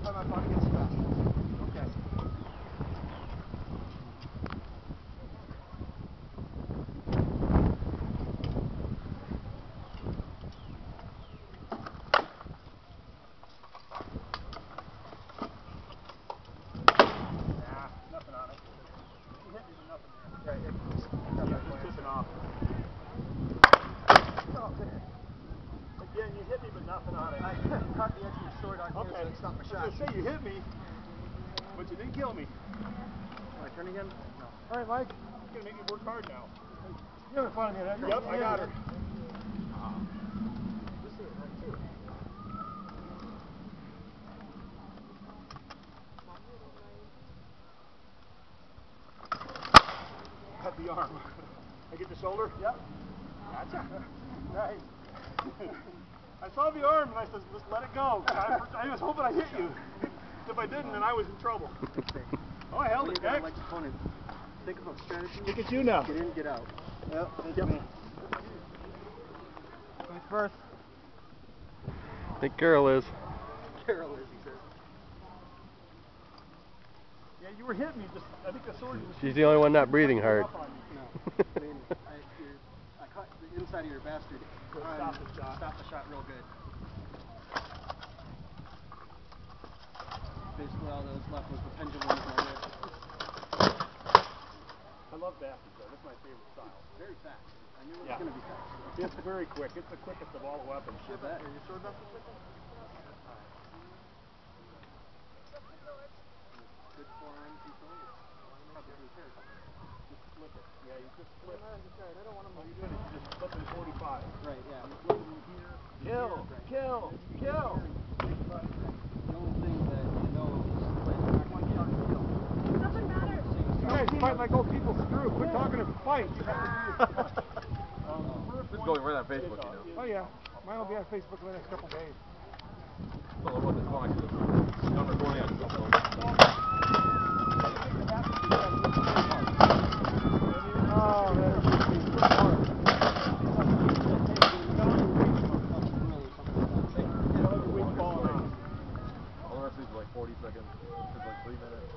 time I thought it gets fast. Okay. Nothing on it. You hit me with nothing there. Right, Yeah, just tipping off. Oh, there. Again, you hit me but nothing on it. I caught the edge of your sword on here, so it stopped my shot. I was gonna say you hit me, but you didn't kill me. Want to turn again? No. All right, Mike. You're gonna make me work hard now. You're having fun with that. Yep, I got her. You see it, right, too. Cut the arm. I get the shoulder? Yep. Gotcha. Nice. I saw the arm and I said, just let it go. I was hoping I hit you. If I didn't, then I was in trouble. Oh, I held it. Next. Like opponent. Think about strategy. Look at you now. Get in, get out. Yep. Going first. I think Carol is. Carol is, he says. Yeah, you were hitting me. Just, I think the sword was... She's the only one not breathing hard. No. I mean, I caught the inside of your bastard. Stop the shot. Stop the shot real good. Basically all that was left was the pendulum of my wrist. I love bastards though. That's my favorite style. Very fast. I knew it was going to be fast. It's very quick. It's the quickest of all the weapons. Sure that. Are your sword weapons quicker? Good forearm control. Probably hurt. Just flip it. Yeah, you just flip. I don't want to All you're doing is you just flip in 45. Right, yeah. You're flipping here. Kill! Kill! Kill! The only thing that you know is like one shot kill. Doesn't matter. You guys fight like old people screw. Quit talking to fight. This is going right on Facebook, you know. Oh yeah. Mine will be on Facebook in the next couple days. Well, what the fuck? I'm recording on cell phone. Oh, that is hard. All the rest of these are like 40 seconds. It's like 3 minutes.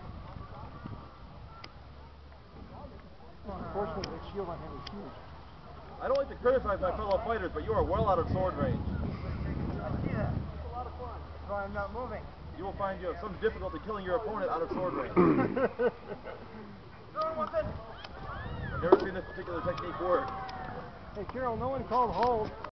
Unfortunately, that shield on him is huge. I don't like to criticize my fellow fighters, but you are well out of sword range. Yeah, it's a lot of fun. That's why I'm not moving. You will find you have some difficulty killing your opponent out of sword range. I've never seen this particular technique work. Hey, Carol, no one called hold.